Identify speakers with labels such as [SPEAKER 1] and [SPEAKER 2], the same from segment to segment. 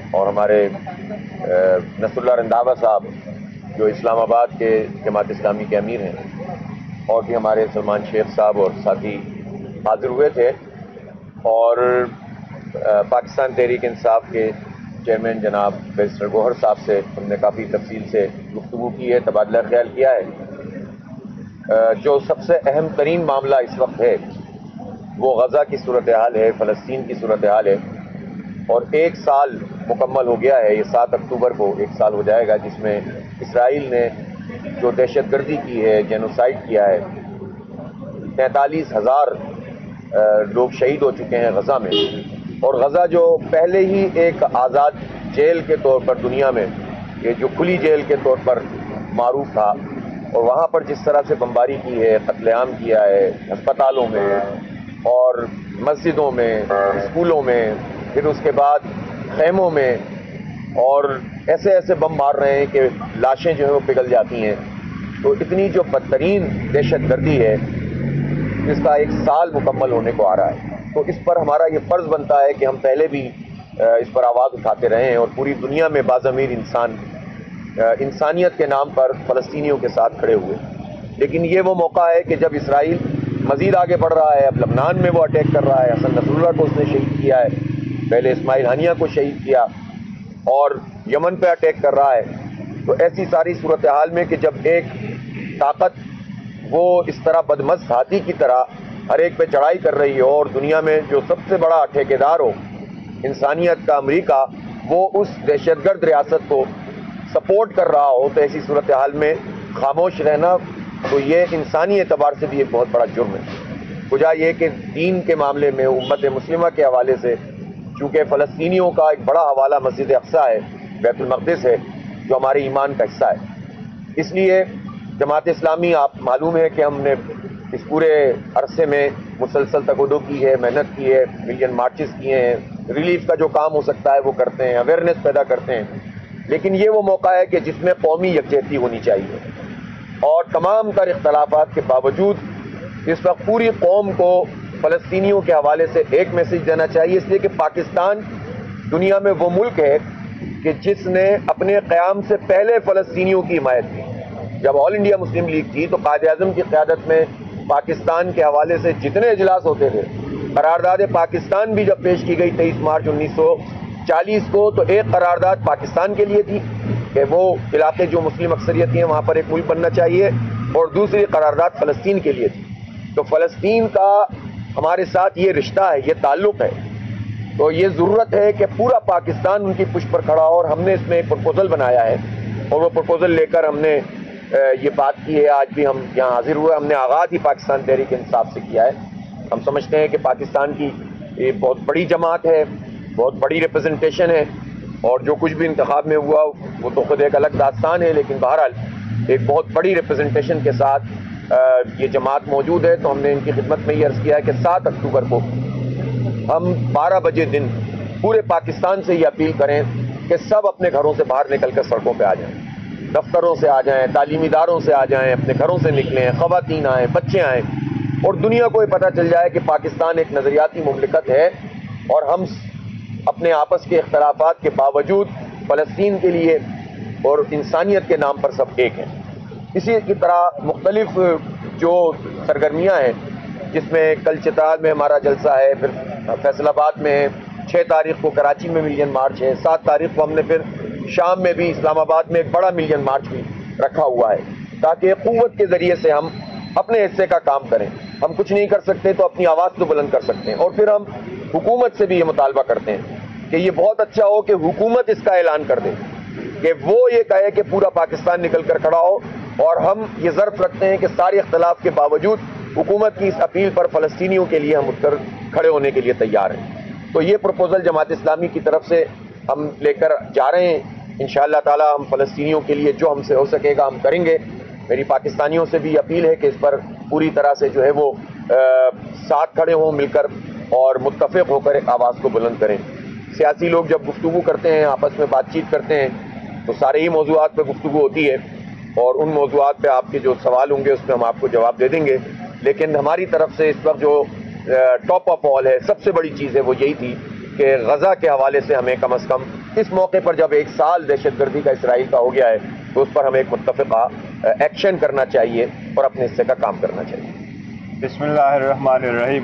[SPEAKER 1] اور ہمارے نصر اللہ رنداوا صاحب جو اسلام آباد کے جماعت اسلامی کے امیر ہیں، اور بھی ہمارے سلمان شیخ صاحب اور ساتھی حاضر ہوئے تھے، اور پاکستان تحریک انصاف کے چیئرمین جناب بیرسٹر گوہر صاحب سے ہم نے کافی تفصیل سے گفتگو کی ہے، تبادلہ خیال کیا ہے۔ جو سب سے اہم ترین معاملہ اس وقت ہے وہ غزہ کی صورتحال ہے، فلسطین کی صورتحال ہے، اور 1 سال مکمل ہو گیا ہے، یہ 7 اکتوبر کو 1 سال ہو جائے گا، جس میں اسرائیل نے جو دہشت گردی کی ہے، جینوسائیڈ کیا ہے۔ 43,000 لوگ شہید ہو چکے ہیں غزہ میں، اور غزہ جو پہلے ہی ایک آزاد جیل کے طور پر دنیا میں، یہ جو کھلی جیل کے طور پر معروف تھا، اور وہاں پر جس طرح سے بمباری کی ہے، قتل عام کیا ہے ہسپتالوں میں اور مسجدوں میں، اسکولوں میں، پھر اس کے بعد خیموں میں، اور ایسے ایسے بم مار رہے ہیں کہ لاشیں جو ہیں وہ پگھل جاتی ہیں۔ تو اتنی جو بدترین دہشت گردی ہے، جس کا 1 سال مکمل ہونے کو آ رہا ہے، تو اس پر ہمارا یہ فرض بنتا ہے کہ ہم پہلے بھی اس پر آواز اٹھاتے رہے ہیں، اور پوری دنیا میں باضمیر انسان انسانیت کے نام پر فلسطینیوں کے ساتھ کھڑے ہوئے۔ لیکن یہ وہ موقع ہے کہ جب اسرائیل مزید آگے بڑھ رہا ہے، اب لبنان میں وہ اٹیک کر رہا ہے، حسن نصر اللہ کو اس نے شہید کیا ہے، پہلے اسماعیل ہانیہ کو شہید کیا، اور یمن پہ اٹیک کر رہا ہے۔ تو ایسی ساری صورتحال میں کہ جب ایک طاقت وہ اس طرح بدمست ہاتھی کی طرح ہر ایک پہ چڑھائی کر رہی ہو، اور دنیا میں جو سب سے بڑا ٹھیکیدار ہو انسانیت کا، امریکہ، وہ اس دہشت گرد ریاست کو سپورٹ کر رہا ہو، تو ایسی صورتحال میں خاموش رہنا تو یہ انسانی اعتبار سے بھی ایک بہت بڑا جرم ہے۔ وجہ یہ کہ دین کے معاملے میں امت مسلمہ کے حوالے سے، چونکہ فلسطینیوں کا ایک بڑا حوالہ مسجد اقصیٰ ہے، بیت المقدس ہے، جو ہمارے ایمان کا حصہ ہے، اس لیے جماعت اسلامی، آپ معلوم ہے کہ ہم نے اس پورے عرصے میں مسلسل تگودو کی ہے، محنت کی ہے، ملین مارچز کیے ہیں، ریلیف کا جو کام ہو سکتا ہے وہ کرتے ہیں، اویئرنیس پیدا کرتے ہیں، لیکن یہ وہ موقع ہے کہ جس میں قومی یکجہتی ہونی چاہیے، اور تمام تر اختلافات کے باوجود اس وقت پوری قوم کو فلسطینیوں کے حوالے سے ایک میسج دینا چاہیے، اس لیے کہ پاکستان دنیا میں وہ ملک ہے کہ جس نے اپنے قیام سے پہلے فلسطینیوں کی حمایت کی۔ جب آل انڈیا مسلم لیگ تھی تو قائد اعظم کی قیادت میں پاکستان کے حوالے سے جتنے اجلاس ہوتے تھے، قرارداد پاکستان بھی جب پیش کی گئی 23 مارچ 1940 کو، تو ایک قرارداد پاکستان کے لیے تھی کہ وہ علاقے جو مسلم اکثریت ہیں وہاں پر ایک ملک بننا چاہیے، اور دوسری قرارداد فلسطین کے لیے تھی۔ تو فلسطین کا ہمارے ساتھ یہ رشتہ ہے، یہ تعلق ہے، تو یہ ضرورت ہے کہ پورا پاکستان ان کی پشت پر کھڑا ہو، اور ہم نے اس میں ایک پروپوزل بنایا ہے، اور وہ پروپوزل لے کر ہم نے یہ بات کی ہے۔ آج بھی ہم یہاں حاضر ہوئے، ہم نے آغاز ہی پاکستان تحریک انصاف سے کیا ہے۔ ہم سمجھتے ہیں کہ پاکستان کی یہ بہت بڑی جماعت ہے، بہت بڑی ریپرزنٹیشن ہے، اور جو کچھ بھی انتخاب میں ہوا وہ تو خود ایک الگ داستان ہے، لیکن بہرحال ایک بہت بڑی ریپرزنٹیشن کے ساتھ یہ جماعت موجود ہے۔ تو ہم نے ان کی خدمت میں یہ عرض کیا ہے کہ 7 اکتوبر کو ہم 12 بجے دن پورے پاکستان سے یہ اپیل کریں کہ سب اپنے گھروں سے باہر نکل کر سڑکوں پہ آ جائیں، دفتروں سے آ جائیں، تعلیمی اداروں سے آ جائیں، اپنے گھروں سے نکلیں، خواتین آئیں، بچے آئیں، اور دنیا کو یہ پتہ چل جائے کہ پاکستان ایک نظریاتی مملکت ہے، اور ہم اپنے آپس کے اختلافات کے باوجود فلسطین کے لیے اور انسانیت کے نام پر سب ایک ہیں۔ اسی کی طرح مختلف جو سرگرمیاں ہیں، جس میں کل چترال میں ہمارا جلسہ ہے، پھر فیصل آباد میں ہے، 6 تاریخ کو کراچی میں ملین مارچ ہے، 7 تاریخ کو ہم نے پھر شام میں بھی اسلام آباد میں ایک بڑا ملین مارچ بھی رکھا ہوا ہے، تاکہ قوت کے ذریعے سے ہم اپنے حصے کا کام کریں۔ ہم کچھ نہیں کر سکتے تو اپنی آواز تو بلند کر سکتے ہیں، اور پھر ہم حکومت سے بھی یہ مطالبہ کرتے ہیں کہ یہ بہت اچھا ہو کہ حکومت اس کا اعلان کر دے، کہ وہ یہ کہے کہ پورا پاکستان نکل کر کھڑا ہو، اور ہم یہ ظرف رکھتے ہیں کہ سارے اختلاف کے باوجود حکومت کی اس اپیل پر فلسطینیوں کے لیے ہم اٹھ کر کھڑے ہونے کے لیے تیار ہیں۔ تو یہ پروپوزل جماعت اسلامی کی طرف سے ہم لے کر جا رہے ہیں، انشاءاللہ تعالی ہم فلسطینیوں کے لیے جو ہم سے ہو سکے گا ہم کریں گے۔ میری پاکستانیوں سے بھی اپیل ہے کہ اس پر پوری طرح سے جو ہے وہ ساتھ کھڑے ہوں، مل کر اور متفق ہو کر ایک آواز کو بلند کریں۔ سیاسی لوگ جب گفتگو کرتے ہیں، آپس میں بات چیت کرتے ہیں، تو سارے ہی موضوعات پہ گفتگو ہوتی ہے، اور ان موضوعات پہ آپ کے جو سوال ہوں گے اس پہ ہم آپ کو جواب دے دیں گے، لیکن ہماری طرف سے اس وقت جو ٹاپ آف آل ہے، سب سے بڑی چیز ہے، وہ یہی تھی کہ غزہ کے حوالے سے ہمیں کم از کم اس موقع پر جب 1 سال دہشت گردی کا اسرائیل کا ہو گیا ہے تو اس پر ہمیں ایک متفقہ ایکشن کرنا چاہیے اور اپنے حصے کا کام کرنا چاہیے.
[SPEAKER 2] بسم اللہ الرحمن الرحیم.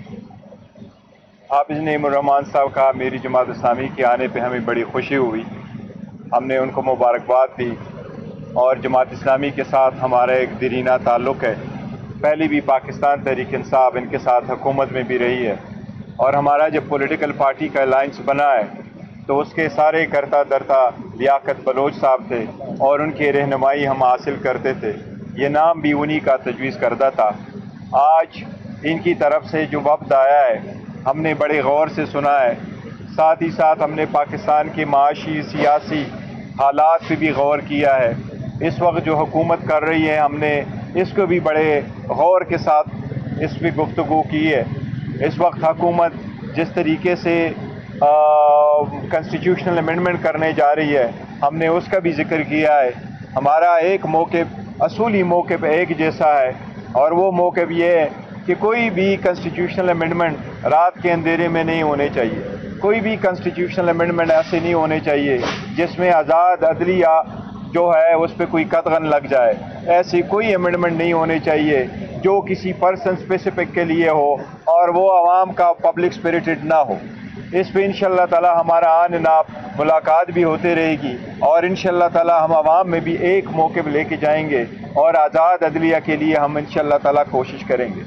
[SPEAKER 2] حافظ نعیم الرحمان صاحب کا میری جماعت اسلامی کے آنے پہ ہمیں بڑی خوشی ہوئی. ہم نے ان کو مبارکباد دی اور جماعت اسلامی کے ساتھ ہمارا ایک دیرینہ تعلق ہے. پہلی بھی پاکستان تحریک انصاف ان کے ساتھ حکومت میں بھی رہی ہے اور ہمارا جب پولیٹیکل پارٹی کا الائنس بنا ہے تو اس کے سارے کرتا درتا لیاقت بلوچ صاحب تھے اور ان کی رہنمائی ہم حاصل کرتے تھے. یہ نام بھی انہی کا تجویز کردہ تھا. آج ان کی طرف سے جو وفد آیا ہے ہم نے بڑے غور سے سنا ہے. ساتھ ہی ساتھ ہم نے پاکستان کے معاشی سیاسی حالات پہ بھی غور کیا ہے. اس وقت جو حکومت کر رہی ہے ہم نے اس کو بھی بڑے غور کے ساتھ اس پہ گفتگو کی ہے. اس وقت حکومت جس طریقے سے کنسٹیٹیوشنل امینڈمنٹ کرنے جا رہی ہے ہم نے اس کا بھی ذکر کیا ہے. ہمارا ایک موقف اصولی موقف ایک جیسا ہے اور وہ موقف یہ ہے کہ کوئی بھی کنسٹیٹیوشنل امینڈمنٹ رات کے اندھیرے میں نہیں ہونے چاہیے. کوئی بھی کنسٹیٹیوشنل امینڈمنٹ ایسے نہیں ہونے چاہیے جس میں آزاد عدلیہ جو ہے اس پہ کوئی قدغن لگ جائے. ایسی کوئی امینڈمنٹ نہیں ہونے چاہیے جو کسی پرسن اسپیسیفک کے لیے ہو اور وہ عوام کا پبلک اسپریٹڈ نہ ہو. اس پہ انشاءاللہ تعالی ہمارا آن ناب ملاقات بھی ہوتے رہے گی اور انشاءاللہ تعالی ہم عوام میں بھی ایک موقف لے کے جائیں گے اور آزاد عدلیہ کے لیے ہم انشاءاللہ تعالی کوشش کریں گے.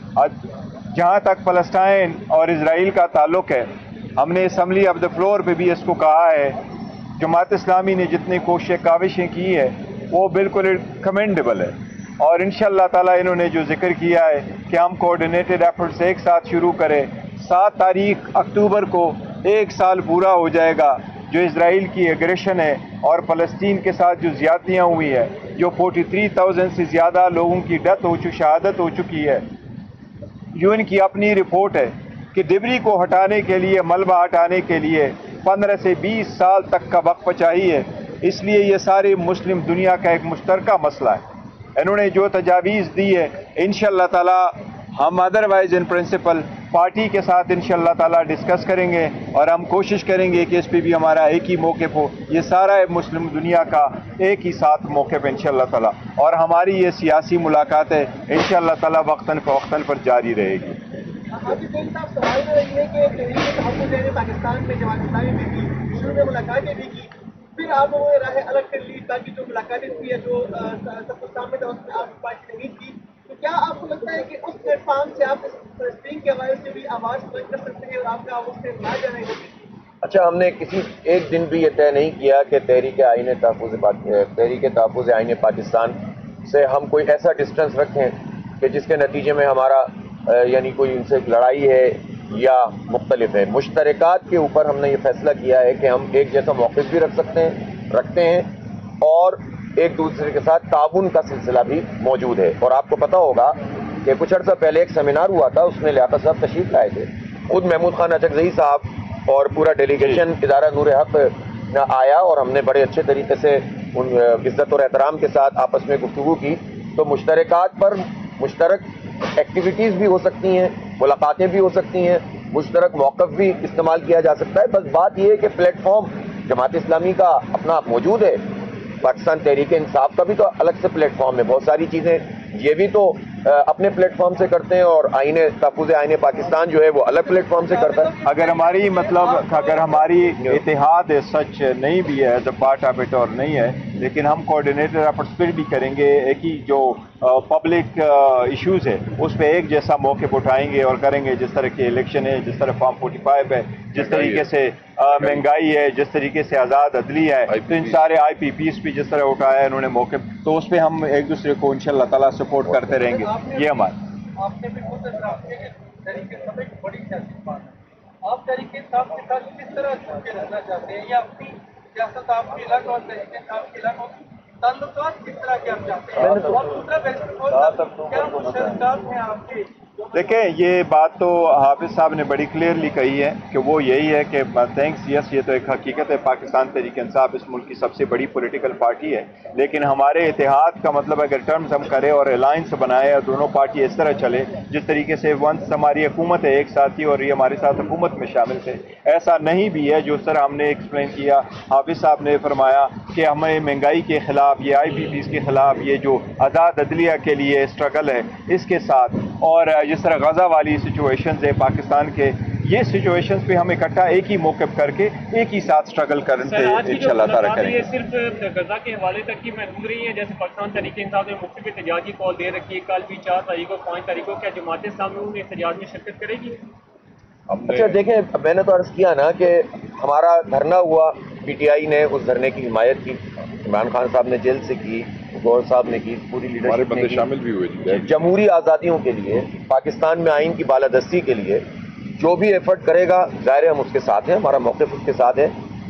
[SPEAKER 2] جہاں تک فلسطین اور اسرائیل کا تعلق ہے ہم نے اسمبلی آف دا فلور پہ بھی اس کو کہا ہے. جماعت اسلامی نے جتنی کاوشیں کی ہے وہ بالکل کمنڈیبل ہے اور انشاءاللہ تعالی انہوں نے جو ذکر کیا ہے کہ ہم کوآرڈینیٹڈ ایفرٹس ایک ساتھ شروع کریں. 7 تاریخ اکتوبر کو 1 سال پورا ہو جائے گا جو اسرائیل کی ایگریشن ہے اور فلسطین کے ساتھ جو زیادتیاں ہوئی ہیں, جو 43,000 سے زیادہ لوگوں کی شہادت ہو چکی ہے. یون کی اپنی رپورٹ ہے کہ ڈبری کو ہٹانے کے لیے, ملبہ ہٹانے کے لیے 15 سے 20 سال تک کا وقفہ چاہیے. اس لیے یہ سارے مسلم دنیا کا ایک مشترکہ مسئلہ ہے. انہوں نے جو تجاویز دی ہے انشاءاللہ تعالی ہم ادروائز ان پرنسپل پارٹی کے ساتھ انشاءاللہ تعالی ڈسکس کریں گے اور ہم کوشش کریں گے کہ اس پہ بھی ہمارا ایک ہی موقف ہو. یہ سارا مسلم دنیا کا ایک ہی ساتھ موقف ہے انشاءاللہ تعالی اور ہماری یہ سیاسی ملاقاتیں انشاءاللہ تعالی وقتاً فوقتاً پر جاری رہے گی.
[SPEAKER 3] سوال رہی ہے کہ تحفظ پاکستان میں جماعت اسلامی میں بھی شروع میں ملاقاتیں بھی کی, پھر آپ لوگوں نے راہیں الگ کر لی تاکہ جو ملاقاتیں ہوئی ہے جو سب کو سامنے تھا اس میں آپ پارٹی نہیں کی. تو کیا آپ کو لگتا ہے کہ اس پلیٹ فارم سے آپ فلسطین کے حوالے سے بھی آواز بلند کر سکتے ہیں اور آپ کا اس سے نہ جانے گا؟
[SPEAKER 1] اچھا, ہم نے کسی ایک دن بھی یہ طے نہیں کیا کہ تحریک تحفظ آئین پاکستان سے ہم کوئی ایسا ڈسٹنس رکھیں کہ جس کے نتیجے میں ہمارا یعنی کوئی ان سے لڑائی ہے یا مختلف ہے. مشترکات کے اوپر ہم نے یہ فیصلہ کیا ہے کہ ہم ایک جیسا موقف بھی رکھتے ہیں اور ایک دوسرے کے ساتھ تعاون کا سلسلہ بھی موجود ہے. اور آپ کو پتہ ہوگا کہ کچھ عرصہ پہلے ایک سیمینار ہوا تھا, اس میں لیاقت صاحب تشریف لائے تھے, خود محمود خان اچکزئی صاحب اور پورا ڈیلیگیشن ادارہ نور حق آیا اور ہم نے بڑے اچھے طریقے سے ان عزت اور احترام کے ساتھ آپس میں گفتگو کی. تو مشترکات پر مشترک ایکٹیویٹیز بھی ہو سکتی ہیں, ملاقاتیں بھی ہو سکتی ہیں, مشترک موقف بھی استعمال کیا جا سکتا ہے. بس بات یہ ہے کہ پلیٹ فارم جماعت اسلامی کا اپنا موجود ہے, پاکستان تحریک انصاف کا بھی تو الگ سے پلیٹ فارم ہے. بہت ساری چیزیں یہ بھی تو اپنے پلیٹ فارم سے کرتے ہیں اور تحفظ آئین پاکستان جو ہے وہ الگ پلیٹ فارم سے کرتا ہے.
[SPEAKER 2] اگر ہماری اتحاد سچ نہیں بھی ہے, as a part of it اور نہیں ہے, لیکن ہم کوآرڈینیٹڈ ایفرٹس پھر بھی کریں گے. ایک ہی جو پبلک ایشوز ہے اس پہ ایک جیسا موقف اٹھائیں گے اور کریں گے. جس طرح کی الیکشن ہے, جس طرح فارم 45 ہے, جس طریقے سے مہنگائی ہے, جس طریقے سے آزاد عدلیہ ہے, تو ان سارے IPPs پہ جس طرح اٹھایا ہے انہوں نے موقف, تو اس پہ ہم ایک دوسرے کو انشاءاللہ تعالیٰ سپورٹ کرتے رہیں گے. یہ ہمارا
[SPEAKER 3] آپ نے بھی خود اعتراف کیا کہ تحریک انصاف ایک بڑی سیاسی بات ہے. آپ تحریک انصاف کے ساتھ کس طرح جڑ کے رہنا چاہتے ہیں یا اپنی سیاست آپ کے علاقہ اور تحریک انصاف کے علاقہ تعلقات کس طرح کے آپ چاہتے ہیں؟ اور دوسرا کیا مشترکات ہیں آپ کے
[SPEAKER 2] دیکھیں یہ بات تو حافظ صاحب نے بڑی کلیئرلی کہی ہے کہ وہ یہی ہے کہ تھینکس یس یہ تو ایک حقیقت ہے، پاکستان تحریک انصاف اس ملک کی سب سے بڑی پولیٹیکل پارٹی ہے، لیکن ہمارے اتحاد کا مطلب اگر ٹرمز ہم کریں اور الائنس بنائے اور دونوں پارٹی اس طرح چلے جس طریقے سے ونس ہماری حکومت ہے ایک ساتھی اور یہ ہمارے ساتھ حکومت میں شامل تھے، ایسا نہیں بھی ہے جو طرح ہم نے ایکسپلین کیا، حافظ صاحب نے فرمایا کہ ہمیں مہنگائی کے خلاف یہ آئی پی پیز کے خلاف یہ جو آزاد عدلیہ کے لیے اسٹرگل ہے اس کے ساتھ، اور جس طرح غزہ والی سچویشنز ہے پاکستان کے، یہ سچویشنز پہ ہم اکٹھا ایک ہی موقف کر کے ایک ہی ساتھ اسٹرگل کرنے انشاءاللہ تعالیٰ کریں گے۔
[SPEAKER 4] صرف غزہ کے حوالے تک ہی محدود رہی ہے، جیسے پاکستان تحریک انصاف نے مختلف احتجاجی کال دے رکھی ہے، کل بھی 4 تاریخ کو 5 تاریخ کو، کیا جماعت اسلامی احتجاج میں شرکت کرے گی؟
[SPEAKER 1] اچھا دیکھیں، میں نے تو عرض کیا نا کہ ہمارا دھرنا ہوا، پی ٹی آئی نے اس دھرنے کی حمایت کی، عمران خان صاحب نے جیل سے کی، گور صاحب نے کی، پوری لیڈرشپ نے کی،
[SPEAKER 5] شامل بھی ہوئے
[SPEAKER 1] جمہوری آزادیوں کے لیے، پاکستان میں آئین کی بالادستی کے لیے جو بھی ایفرٹ کرے گا ظاہر ہے ہم اس کے ساتھ ہیں، ہمارا موقف اس کے ساتھ ہے۔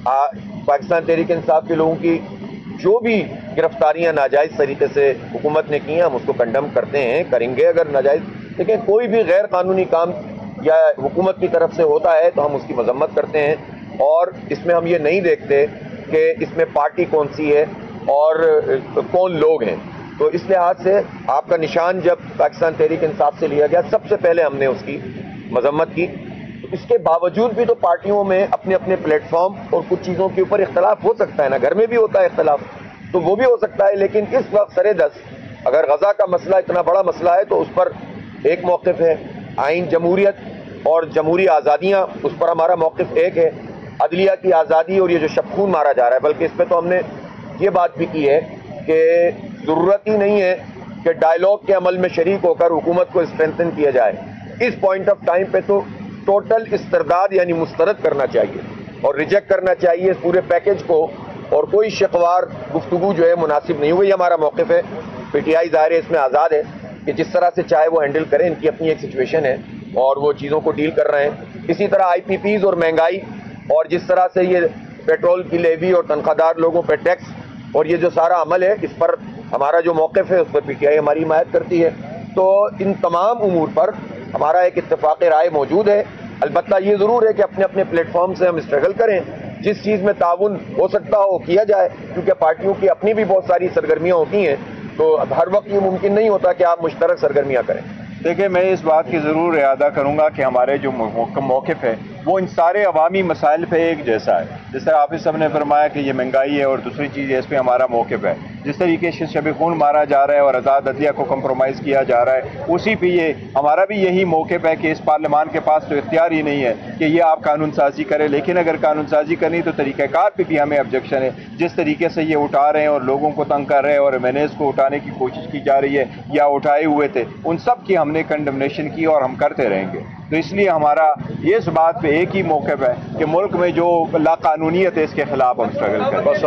[SPEAKER 1] پاکستان تحریک انصاف کے لوگوں کی جو بھی گرفتاریاں ناجائز طریقے سے حکومت نے کی ہیں ہم اس کو کنڈم کرتے ہیں، کریں گے اگر ناجائز، لیکن کوئی بھی غیر قانونی کام یا حکومت کی طرف سے ہوتا ہے تو ہم اس کی مذمت کرتے ہیں، اور اس میں ہم یہ نہیں دیکھتے کہ اس میں پارٹی کون سی ہے اور کون لوگ ہیں، تو اس لحاظ سے آپ کا نشان جب پاکستان تحریک انصاف سے لیا گیا سب سے پہلے ہم نے اس کی مذمت کی۔ اس کے باوجود بھی تو پارٹیوں میں اپنے اپنے پلیٹ فارم اور کچھ چیزوں کے اوپر اختلاف ہو سکتا ہے نا، گھر میں بھی ہوتا ہے اختلاف، تو وہ بھی ہو سکتا ہے، لیکن اس وقت سر دست اگر غزہ کا مسئلہ اتنا بڑا مسئلہ ہے تو اس پر ایک موقف ہے، آئین جمہوریت اور جمہوری آزادیاں اس پر ہمارا موقف ایک ہے، عدلیہ کی آزادی اور یہ جو شب خون مارا جا رہا ہے، بلکہ اس پہ تو ہم نے یہ بات بھی کی ہے کہ ضرورت ہی نہیں ہے کہ ڈائیلاگ کے عمل میں شریک ہو کر حکومت کو اسٹرینتھن کیا جائے، اس پوائنٹ آف ٹائم پہ تو ٹوٹل استرداد یعنی مسترد کرنا چاہیے اور ریجیکٹ کرنا چاہیے اس پورے پیکج کو، اور کوئی شقوار گفتگو جو ہے مناسب نہیں ہوئی، ہمارا موقف ہے۔ پی ٹی آئی ظاہر ہے اس میں آزاد ہے کہ جس طرح سے چاہے وہ ہینڈل کریں، ان کی اپنی ایک سچویشن ہے اور وہ چیزوں کو ڈیل کر رہے ہیں۔ اسی طرح آئی پی پیز اور مہنگائی اور جس طرح سے یہ پیٹرول کی لیوی اور تنخواہ دار لوگوں پہ ٹیکس اور یہ جو سارا عمل ہے، اس پر ہمارا جو موقف ہے اس پر پی ٹی آئی ہماری حمایت کرتی ہے، تو ان تمام امور پر ہمارا ایک اتفاق رائے موجود ہے۔ البتہ یہ ضرور ہے کہ اپنے اپنے پلیٹ فارم سے ہم اسٹرگل کریں، جس چیز میں تعاون ہو سکتا ہو کیا جائے، کیونکہ پارٹیوں کی اپنی بھی بہت ساری سرگرمیاں ہوتی ہیں، تو ہر وقت یہ ممکن نہیں ہوتا کہ آپ مشترک سرگرمیاں کریں۔
[SPEAKER 2] دیکھیں میں اس بات کی ضرور اعادہ کروں گا کہ ہمارے جو موقف ہے وہ ان سارے عوامی مسائل پہ ایک جیسا ہے، جس طرح حافظ صاحب نے فرمایا کہ یہ مہنگائی ہے اور دوسری چیز ہے، اس پہ ہمارا موقف ہے، جس طریقے سے شب خون مارا جا رہا ہے اور آزاد عدلیہ کو کمپرومائز کیا جا رہا ہے، اسی پہ یہ ہمارا بھی یہی موقف ہے کہ اس پارلیمان کے پاس تو اختیار ہی نہیں ہے کہ یہ آپ قانون سازی کریں، لیکن اگر قانون سازی کرنی تو طریقہ کار پہ بھی ہمیں آبجیکشن ہے، جس طریقے سے یہ اٹھا رہے ہیں اور لوگوں کو تنگ کر رہے ہیں اور مینیز کو اٹھانے کی کوشش کی جا رہی ہے یا اٹھائے ہوئے تھے، ان سب کی ہم نے کنڈمنیشن کی اور ہم کرتے رہیں گے۔ تو اس لیے ہمارا یہ اس بات پہ ایک ہی موقف ہے کہ ملک میں جو لا قانونیت ہے اس کے خلاف ہم اسٹرگل کریں۔ بس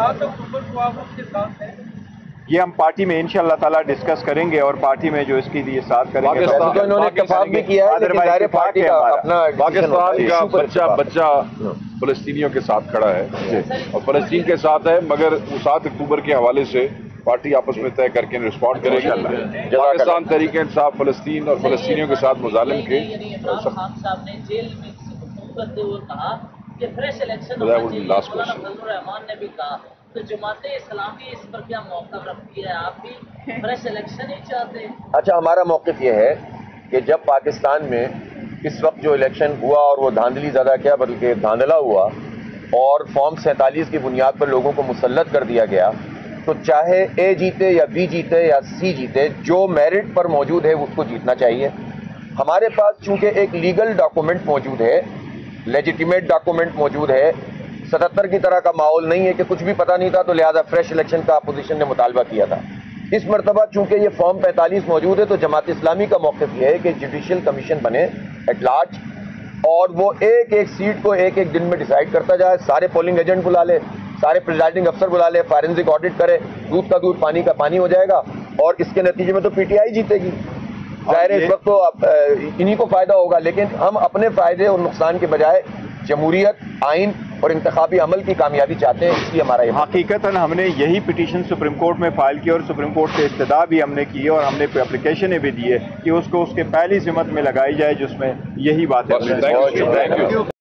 [SPEAKER 2] یہ ہم پارٹی میں انشاءاللہ تعالیٰ ڈسکس کریں گے اور پارٹی میں جو اس کے لیے ساتھ کریں گے۔
[SPEAKER 1] تو انہوں نے اتفاق بھی کیا ہے، لیکن ظاہر ہے پارٹی کا اپنا
[SPEAKER 5] پاکستان کا بچہ فلسطینیوں کے ساتھ کھڑا ہے اور فلسطین کے ساتھ ہے، مگر 7 اکتوبر کے حوالے سے پارٹی آپس میں طے کر کے رسپونڈ کرے گی۔ پاکستان تحریک انصاف فلسطین اور فلسطینیوں کے ساتھ مظالم کے
[SPEAKER 6] خان صاحب نے جیل میں گفتگو کرتے ہوئے کہا کہ فریش الیکشن ہونا چاہیے، مولانا فضل الرحمان نے بھی کہا، تو جماعت اسلامی اس پر کیا موقف رکھتی ہے؟ آپ بھی فریش الیکشن ہی چاہتے ہیں؟
[SPEAKER 1] اچھا، ہمارا موقف یہ ہے کہ جب پاکستان میں اس وقت جو الیکشن ہوا اور وہ دھاندلی زیادہ کیا بلکہ دھاندلا ہوا اور فارم 47 کی بنیاد پر لوگوں کو مسلط کر دیا گیا، تو چاہے اے جیتے یا بی جیتے یا سی جیتے، جو میرٹ پر موجود ہے اس کو جیتنا چاہیے۔ ہمارے پاس چونکہ ایک لیگل ڈاکومنٹ موجود ہے، لیجیٹیمیٹ ڈاکومنٹ موجود ہے، 77 کی طرح کا ماحول نہیں ہے کہ کچھ بھی پتہ نہیں تھا تو لہذا فریش الیکشن کا اپوزیشن نے مطالبہ کیا تھا۔ اس مرتبہ چونکہ یہ فارم 45 موجود ہے تو جماعت اسلامی کا موقف یہ ہے کہ جوڈیشل کمیشن بنے ایٹ لارج اور وہ ایک ایک سیٹ کو ایک ایک دن میں ڈیسائیڈ کرتا جائے، سارے پولنگ ایجنٹ بلا لے، سارے پریزائڈنگ افسر بلا لے، فارنزک آڈٹ کرے، دودھ کا دودھ پانی کا پانی ہو جائے گا اور اس کے نتیجے میں تو پی ٹی آئی جیتے گی۔ ظاہر ہے اس وقت تو انہی کو فائدہ ہوگا، لیکن ہم اپنے فائدے اور نقصان کے بجائے جمہوریت، آئین اور انتخابی عمل کی کامیابی چاہتے ہیں، اس لیے ہمارا یہ
[SPEAKER 2] حقیقتاً ہم نے یہی پٹیشن سپریم کورٹ میں فائل کی اور سپریم کورٹ سے استدعا بھی ہم نے کی اور ہم نے اپلیکیشنیں بھی دی ہے کہ اس کو اس کے پہلی ذمت میں لگائی جائے جس میں یہی بات ہے.
[SPEAKER 5] Thank you.